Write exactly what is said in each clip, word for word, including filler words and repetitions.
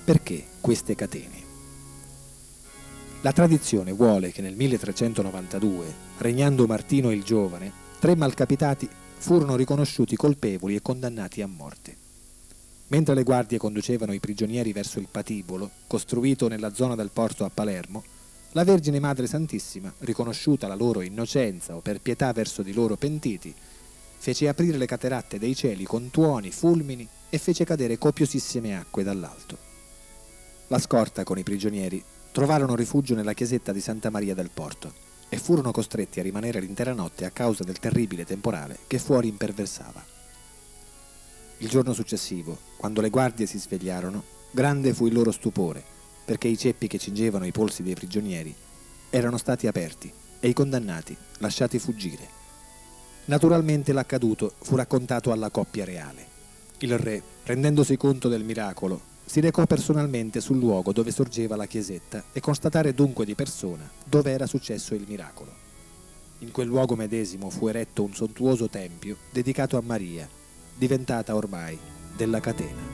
Perché queste catene? La tradizione vuole che nel milletrecentonovantadue, regnando Martino il Giovane, tre malcapitati furono riconosciuti colpevoli e condannati a morte. Mentre le guardie conducevano i prigionieri verso il patibolo, costruito nella zona del porto a Palermo, la Vergine Madre Santissima, riconosciuta la loro innocenza o per pietà verso di loro pentiti, fece aprire le cateratte dei cieli con tuoni, fulmini e fece cadere copiosissime acque dall'alto. La scorta con i prigionieri trovarono rifugio nella chiesetta di Santa Maria del Porto e furono costretti a rimanere l'intera notte a causa del terribile temporale che fuori imperversava. Il giorno successivo, quando le guardie si svegliarono, grande fu il loro stupore, perché i ceppi che cingevano i polsi dei prigionieri erano stati aperti e i condannati lasciati fuggire. Naturalmente l'accaduto fu raccontato alla coppia reale. Il re, rendendosi conto del miracolo, si recò personalmente sul luogo dove sorgeva la chiesetta e constatare dunque di persona dove era successo il miracolo. In quel luogo medesimo fu eretto un sontuoso tempio dedicato a Maria, diventata ormai della catena.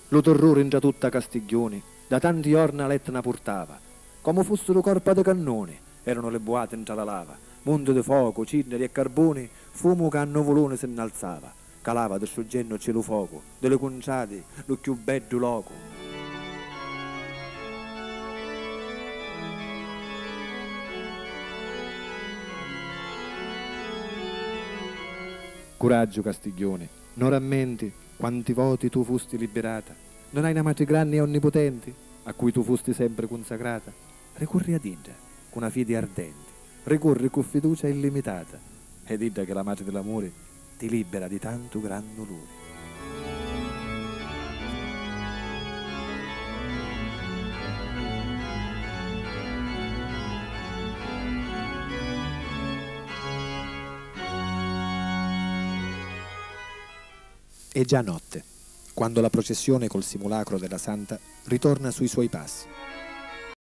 lo terrore in già tutta Castiglione, da tanti giorni l'Etna portava, come fossero corpa di cannone, erano le boate in già la lava, mondo di fuoco, ceneri e carboni, fumo che a nuvolone se innalzava, calava del soggenno cielo fuoco, delle conciate, lo più bello loco. Coraggio, Castiglione, non rammenti quanti voti tu fusti liberata, non hai amato i grandi e onnipotenti, a cui tu fusti sempre consacrata. Ricorri ad Ida con una fede ardente, ricorri con fiducia illimitata, ed Ida che la madre dell'amore ti libera di tanto gran dolore. È già notte, quando la processione col simulacro della Santa ritorna sui suoi passi.